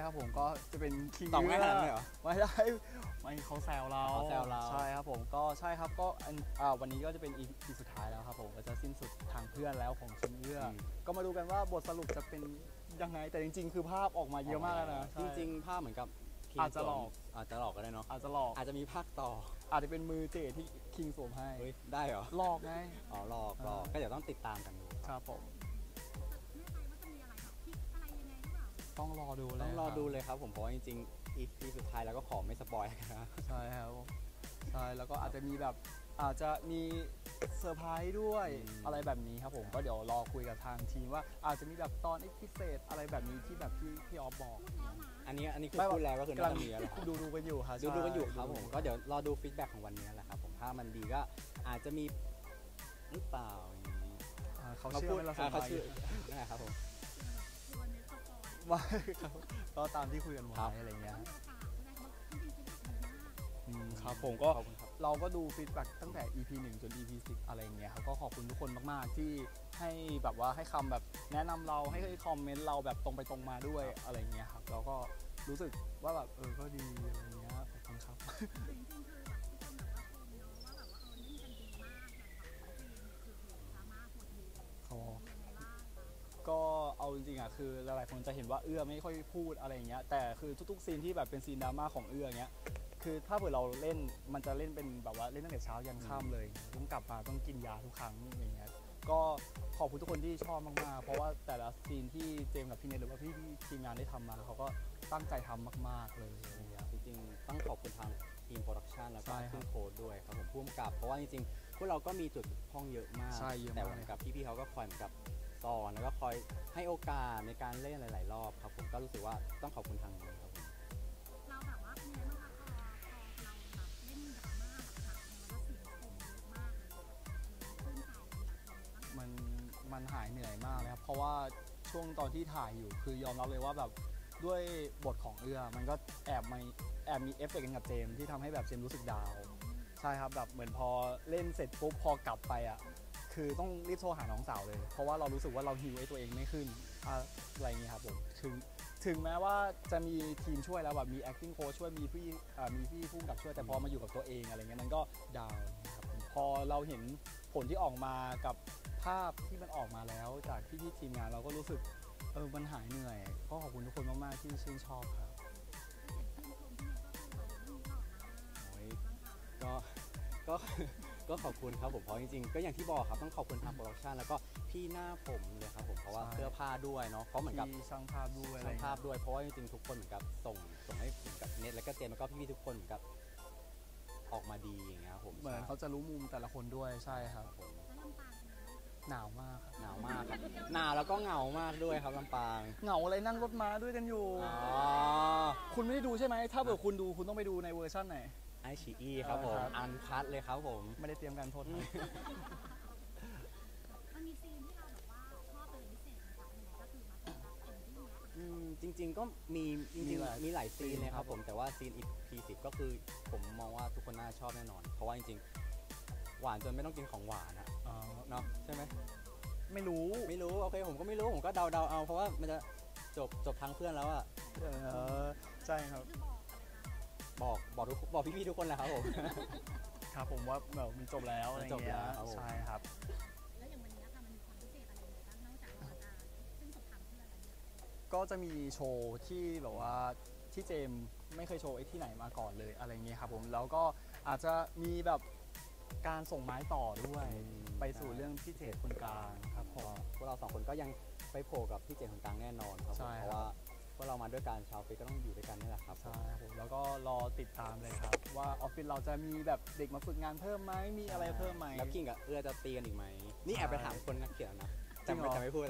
ครับผมก็จะเป็นคิงตอบง่ายขนาดนั้นเลยเหรอไม่ได้ไม่เขาแซวเราใช่ครับผมก็ใช่ครับก็วันนี้ก็จะเป็น EP สุดท้ายแล้วครับผมก็จะสิ้นสุดทางเพื่อนแล้วของคิงเอื้อก็มาดูกันว่าบทสรุปจะเป็นยังไงแต่จริงๆคือภาพออกมาเยอะมากนะจริงๆภาพเหมือนกับอาจจะหลอกก็ได้เนาะอาจจะหลอกอาจจะมีภาคต่ออาจจะเป็นมือเจที่คิงสวมให้ได้เหรอหลอกไงหลอกก็เดี๋ยวต้องติดตามกันดูครับผมต้องรอดูเลยครับผมเพราะจริงๆ EP สุดท้ายแล้วก็ขอไม่สปอยกันนะใช่ครับใช่แล้วก็อาจจะมีแบบอาจจะมีเซอร์ไพรส์ด้วยอะไรแบบนี้ครับผมก็เดี๋ยวรอคุยกับทางทีมว่าอาจจะมีแบบตอนพิเศษอะไรแบบนี้ที่แบบพี่ออฟบอกอันนี้คือพูดแล้วก็คือน่าจะมีแล้วดูกันอยู่ครับดูกันอยู่ครับผมก็เดี๋ยวรอดูฟีดแบ็กของวันนี้แหละครับผมถ้ามันดีก็อาจจะมีหรือเปล่าอย่างนี้เขาเชื่อเขาเชื่อนะครับผมว่าก็ตามที่คุยกันไว้อะไรเงี้ยครับผมก็เราก็ดูฟีดแบ็กตั้งแต่ EP 1 จน EP 10อะไรเงี้ยครับก็ขอบคุณทุกคนมากๆที่ให้แบบว่าให้คำแบบแนะนำเราให้คอมเมนต์เราแบบตรงไปตรงมาด้วยอะไรเงี้ยครับแล้วก็รู้สึกว่าแบบก็ดีอะไรเงี้ยขอบคุณครับก็เอาจริงๆอ่ะคือหลายๆคนจะเห็นว่าไม่ค่อยพูดอะไรอย่างเงี้ยแต่คือทุกๆซีนที่แบบเป็นซีนดราม่าของเงี้ยคือถ้าเผื่อเราเล่นมันจะเล่นเป็นแบบว่าเล่นตั้งแต่เช้ายันค่ำเลยต้องกลับมาต้องกินยาทุกครั้งอย่างเงี้ยก็ขอบคุณทุกคนที่ชอบมากๆเพราะว่าแต่ละซีนที่เจมส์กับพี่เนทหรือว่าพี่ทีมงานได้ทำมาเขาก็ตั้งใจทำมากๆเลยอย่างเงี้ยจริงๆต้องขอบคุณทางทีมโปรดักชันแล้วก็ทีมโค้ดด้วยครับผมผู้กำกับเพราะว่าจริงๆพวกเราก็มีจุดพ้องเยอะมากแต่เหมือนกับพี่ๆเขาก็คอยเหมือนกับสอนแล้วก็คอยให้โอกาสในการเล่นหลายๆรอบครับผมก็รู้สึกว่าต้องขอบคุณทางนี้ครับผมเราแบบว่าเป็นยังไงบ้างคะพอเราแบบเล่นดราม่าหนักๆแล้วก็เสียงคมเยอะมากเลยตื้นใจมันหายเหนื่อยมากเลยครับเพราะว่าช่วงตอนที่ถ่ายอยู่คือยอมรับเลยว่าแบบด้วยบทของมันก็แอบมีเอฟเฟกต์กันกับเจมที่ทำให้แบบเจมรู้สึกดาวใช่ครับแบบเหมือนพอเล่นเสร็จปุ๊บพอกลับไปคือต้องรีบโทรหาน้องสาวเลยเพราะว่าเรารู้สึกว่าเราฮิวตัวเองไม่ขึ้นอะไรอย่างนี้ครับผมถึงแม้ว่าจะมีทีมช่วยแล้วแบบมี acting coach ช่วยมีพี่ผู้กำกับช่วยแต่พอมาอยู่กับตัวเองอะไรเงี้ยมันก็ดาวนะครับพอเราเห็นผลที่ออกมากับภาพที่มันออกมาแล้วจากพี่ทีมงานเราก็รู้สึกมันหายเหนื่อยก็ขอบคุณทุกคนมากๆที่ชื่นชอบครับก็ขอบคุณครับผมเพราะจริงๆก็อย่างที่บอกครับต้องขอบคุณทางโปรดักชันแล้วก็พี่หน้าผมเลยครับผมเพราะว่าเสื้อผ้าด้วยเนาะเพราะเหมือนกับช่างภาพด้วยเพราะว่าจริงๆทุกคนเหมือนกับส่งให้เหมือนกับเน็ตแล้วก็เจมแล้วก็พี่ๆทุกคนเหมือนกับออกมาดีอย่างเงี้ยผมเหมือนเขาจะรู้มุมแต่ละคนด้วยใช่ครับหนาวมากครับหนาวแล้วก็เหงามากด้วยครับลำปางเหงาอะไรนั่งรถม้าด้วยกันอยู่คุณไม่ได้ดูใช่ไหมถ้าเกิดคุณดูคุณต้องไปดูในเวอร์ชันไหนไอชีอีครับผมอันคัทเลยครับผมไม่ได้เตรียมการโทษมันมีซีนที่เราแบบว่าชอบเป็นพิเศษนะคะอันไหนก็คือมาเป็นแบบเอ็นดิ้งแล้วจริงๆก็มีหลายซีนเลยครับผมแต่ว่าซีน EP 10ก็คือผมมองว่าทุกคนน่าชอบแน่นอนเพราะว่าจริงๆหวานจนไม่ต้องกินของหวานอะเนาะใช่ไหมไม่รู้โอเคผมก็ไม่รู้ผมก็เดาเอาเพราะว่ามันจะจบทางเพื่อนแล้วอะใช่ครับบอกพี่ๆทุกคนแหละครับผมครับผมว่าแบบมันจบแล้วอะไรเงี้ยใช่ครับแล้วอย่างวันนี้ค่ะมันมีความพิเศษอะไรบ้างนอกจากการซึ่งจบทางเพื่อนแล้วเนี่ยก็จะมีโชว์ที่แบบว่าที่เจมไม่เคยโชว์ที่ไหนมาก่อนเลยอะไรเงี้ยครับผมแล้วก็อาจจะมีแบบการส่งไม้ต่อด้วยไปสู่เรื่องพี่เจตคนกลางครับพวกเรา2 คนก็ยังไปโผล่กับพี่เจตคนกลางแน่นอนครับเพราะว่าพวกเรามาด้วยการชาวฟิกก็ต้องอยู่ด้วยกันนี่แหละครับใช่ครับแล้วก็รอติดตามเลยครับว่าออฟฟิศเราจะมีแบบเด็กมาฝึกงานเพิ่มไหมมีอะไรเพิ่มไหมแล้วกิ่งกับจะตีกันอีกไหมนี่แอบไปถามคนนักเขียนนะจะไม่พูด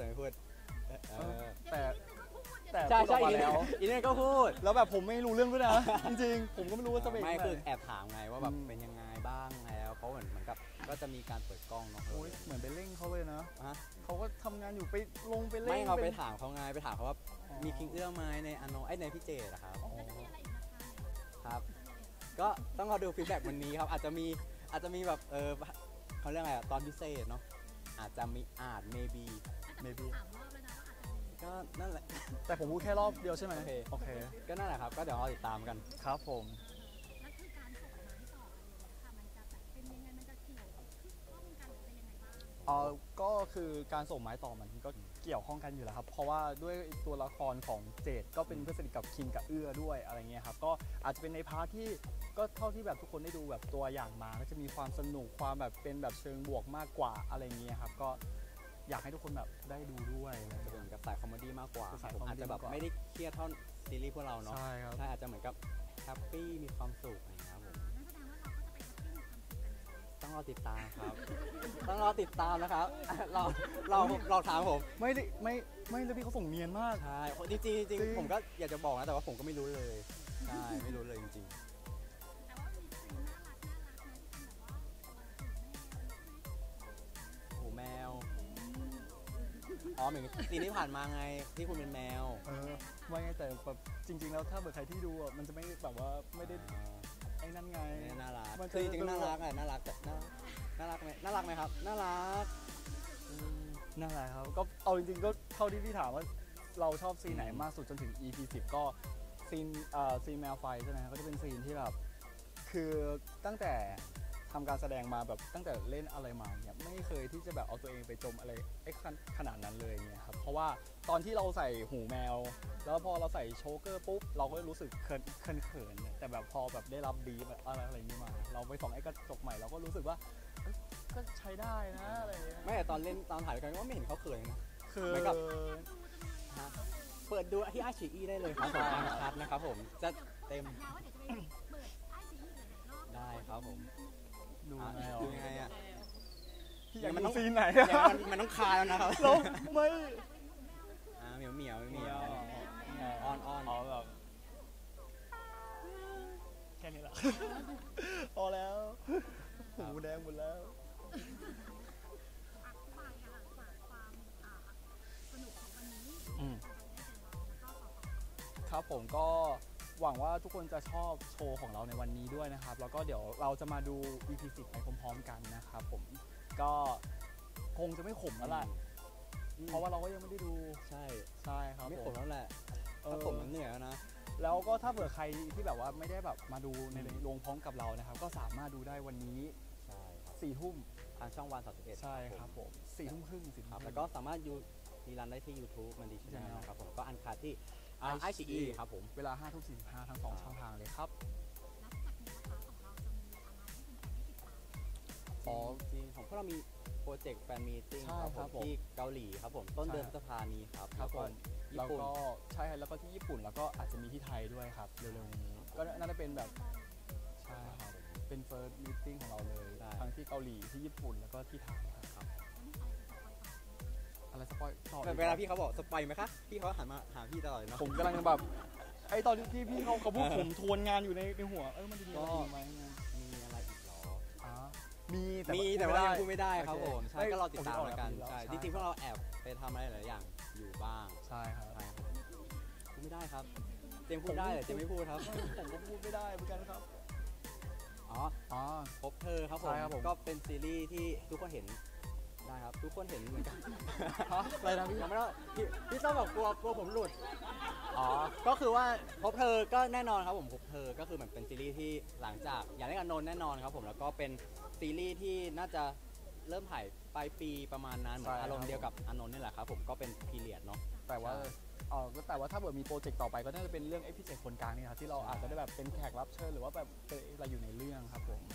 แต่ใช่แล้วอีนี่ก็พูดแล้วแบบผมไม่รู้เรื่องด้วยนะจริงๆผมก็ไม่รู้ว่าจะเป็นไม่คือแอบถามไงว่าแบบเป็นยังไงบ้างแล้วเพราะเหมือนกับก็จะมีการเปิดกล้องเนาะเหมือนไปเร่งเขาเลยนะเขาก็ทำงานอยู่ไปลงไปเร่งไม่เราไปถามเขาไงไปถามเขาว่ามีคิงเอื้อไหมในในพี่เจดอะครับครับก็ต้องรอดูฟีดแบ็กวันนี้ครับอาจจะมีแบบเขาเรียกอะไรตอนพิเศษเนาะอาจจะมีmaybe 3 รอบแล้วนะว่าอาจจะมีก็นั่นแหละแต่ผมพูดแค่รอบเดียวใช่ไหมโอเคโอเคก็นั่นแหละครับก็เดี๋ยวเราติดตามกันครับผมแล้วคือการส่งไม้ต่ออะไรอย่างเงี้ยค่ะมันจะแบบเป็นยังไงมันจะเกี่ยวข้องกันหรือจะยังไงบ้างก็คือการส่งไม้ต่อมันก็เกี่ยวข้องกันอยู่แล้วครับ เพราะว่าด้วยตัวละครของเจดก็เป็นเพื่อนสนิทกับคินกับเอื้อด้วยอะไรเงี้ยครับ ก็อาจจะเป็นในพาร์ทที่ก็เท่าที่แบบทุกคนได้ดูแบบตัวอย่างมาก็จะมีความสนุกความแบบเป็นแบบเชิงบวกมากกว่าอะไรเงี้ยครับ ก็อยากให้ทุกคนแบบได้ดูด้วยอะไรจะเงี้ยเป็นกับสายคอมเมดี้มากกว่าสายผมคอมเมอาจดี้จะแบบมากกว่าไม่ได้เครียดเท่าซีรีส์พวกเราเนาะใช่ครับใช่อาจจะเหมือนกับแฮปปี้มีความสุขอะไรอย่างเงี้ยครับผมนั่นแสดงว่าเราก็จะไปแฮปปี้มีความสุขกันเลยต้องรอติดตามครับ ต้องรอติดตามนะครับ เราถามผมไม่ได้ไม่แล้วพี่เขาส่งเนียนมากใช่จริงๆจริงจริงๆผมก็อยากจะบอกนะแต่ว่าผมก็ไม่รู้เลยใช่ไม่รู้เลยจริงแต่ว่ามีซีนน่ารักนะที่เป็นแบบว่าตัวหูแมวๆโอ้แมวอ๋อเหมือนซีนที่ผ่านมาไงที่คุณเป็นแมวไม่ไงแต่แบบจริง ๆ แล้วถ้าเกิดใครที่ดูอ่ะมันจะไม่แบบว่าไม่ได้ไอ้นั่นไงน่ารักมันจะคือจริงๆน่ารักอะน่ารักแต่น่ารักไหมน่ารักไหมครับน่ารักนั่นแหละครับก็เอาจริงๆก็เท่าที่พี่ถามว่าเราชอบซีนไหนมากสุดจนถึง EP 10 ก็ซีนแมวไฟใช่ไหมครับก็จะเป็นซีนที่แบบคือตั้งแต่ทำการแสดงมาแบบตั้งแต่เล่นอะไรมาเนี่ยไม่เคยที่จะแบบเอาตัวเองไปจมอะไรไอ้ขนาดนั้นเลยเนี่ยครับเพราะว่าตอนที่เราใส่หูแมว แล้วพอเราใส่โชเกอร์ปุ๊บเราก็รู้สึกเขินแต่แบบพอแบบได้รับบีฟอะไรนี้มา เราไปส่องไอ้กระจกใหม่เราก็รู้สึกว่าเอ้ยก็ใช้ได้นะอะไรอย่างเงี้ยไม่แต่ตอนเล่นตอนถ่ายด้วยกันก็ไม่เห็นเขาเขินเลยนะคือเหมือนกับ ฮะเปิดดูที่อาชีอีได้เลยครับผมอันคัดนะครับผมจะเต็มสัญญาว่าเดี๋ยวจะไปเปิดไอซีหลายๆรอบได้ครับผมดูอ่ะไงอ่ะดูยังไงอ่ะพี่อยากมันดูต้องซีนไหนเดี๋ยวอะมันต้องคายแล้วนะครับเราไม่เหมียวเหมียวอ้อนอ๋อแบบแค่นี้แหละ พอแล้วหูแดงหมดแล้วฝากฝากความสนุกของวันนี้อืมแล้วก็ต่อครับผมก็หวังว่าทุกคนจะชอบโชว์ของเราในวันนี้ด้วยนะครับ แล้วก็เดี๋ยวเราจะมาดู EP 10ไปพร้อมๆกันนะครับผมก็คงจะไม่ขมแล้วแหละเพราะว่าเราก็ยังไม่ได้ดูใช่ใช่ครับไม่ผขมมแล้วแหละถ้าผมมันเหนื่อยแล้วนะแล้วก็ถ้าเผื่อใครที่แบบว่าไม่ได้แบบมาดูในโรงพร้อมกับเรานะครับ ก็สามารถดูได้วันนี้ใช่ครับ 4 ทุ่มทางช่องวัน31 ใช่ครับผม4 ทุ่มครึ่ง4 ทุ่มครับครึ่งแล้วก็สามารถรีรันได้ที่ YouTube มันดีชแนลนะครับผมก็อันคาที่ไอชีครับผมเวลา 5 ทุ่ม 45 ทั้ง 2 ช่องทางเลยครับแล้วจากนี้นะคะของเราจะมีอะไรให้แฟนๆได้ติดตามอ๋อจริงของพวกเรามีโปรเจกต์แฟนมีติ้งใช่ครับครับผผม มที่เกาหลีครับผมต้นเดือนใช่พฤษภานี้ครับครับผมญี่แล้วปุ่นก็ใช่ครับแล้วก็ที่ญี่ปุ่นแล้วก็อาจจะมีที่ไทยด้วยครับเร็วๆนี้ก็น่าจะเป็นแบบใช่ครับเป็น first meeting ของเราเลยใช่ทั้งที่เกาหลีที่ญี่ปุ่นแล้วก็ที่ไทยครับอะไรสปอยต่อเวลาพี่เขาบอกสปอยไหมคะพี่เขาหันมาหาพี่ตลอดเลยเนาะผมกำลังแบบไอตอนที่พี่เขาพูดผมทวนงานอยู่ในหัวมันจะมีอะไรอีกไหมไงมีอะไรอีกเหรออ๋อมีแต่ว่ายังพูดไม่ได้ครับโอผมเใช่ก็รอติดตามแล้วกันโอเคใช่โอเคจริงๆพวกเราแอบไปทำอะไรหลายอย่างอยู่บ้างใช่ครับใช่ครับพูดไม่ได้ครับเจมส์พูดได้แต่เจมส์ไม่พูดครับผมก็พูดไม่ได้เหมือนกันครับอ๋ออ๋อพบเธอครับผใช่ครับผมก็เป็นซีรีส์ที่ทุกคนเห็นได้ครับทุกคนเห็นเหมือนกันฮะอะไรนะพี่ยังไม่ได้พี่ต้องแบบกลัวผมหลุดอ๋อก็คือว่าพบเธอก็แน่นอนครับผมพบเธอก็คือเหมือนเป็นซีรีส์ที่หลังจากอย่างเล่นกับนนท์แน่นอนครับผมแล้วก็เป็นซีรีส์ที่น่าจะเริ่มถ่ายปลายปีประมาณนั้นเหมือนอารมณ์เดียวกับอานนท์นี่แหละครับผมก็เป็นพีเรียดเนาะแต่ว่าแต่ว่าถ้าเกิดมีโปรเจกต์ต่อไปก็น่าจะเป็นเรื่องไอ้พี่เจคนกลางนี่ครับที่เราอาจจะได้แบบเป็นแขกรับเชิญหรือว่าแบบเป็นอะไรอยู่ในเรื่องครับผม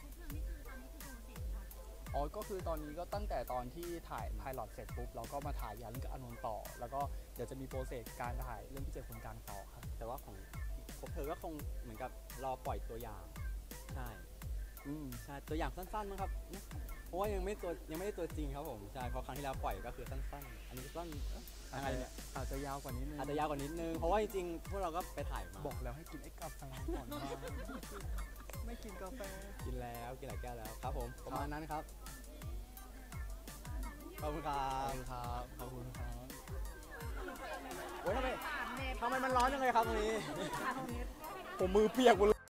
อ๋อก็คือตอนนี้ก็ตั้งแต่ตอนที่ถ่ายไพลอตเสร็จปุ๊บเราก็มาถ่ายยันกับอานนท์ต่อ แล้วก็เดี๋ยวจะมีโปรเซสการถ่ายเรื่องพี่เจคนกลางต่อครับแต่ว่าของพบเธอก็คงเหมือนกับรอปล่อยตัวอย่างใช่ ใช่ตัวอย่างสั้นๆมั้งครับเพราะว่ายังไม่ได้ตัวจริงครับผมใช่เพราะครั้งที่แล้วปล่อยก็คือสั้นๆอันนี้สั้นอะไรเนี่ยอาจจะยาวกว่านี้นึงอาจจะยาวกว่านิดนึงเพราะว่าจริงๆพวกเราก็ไปถ่ายมาบอกแล้วให้กินไอ้กาแฟก่อนมาไม่กินกาแฟกินแล้วกินหลายแก้วแล้วครับผมประมาณนั้นครับขอบคุณครัขอบบ คุณครับขอบคุณครับโอ้ยทำไมมันร้อนจังเลยครับตรงนี้ผมมือเปียกหมดเลย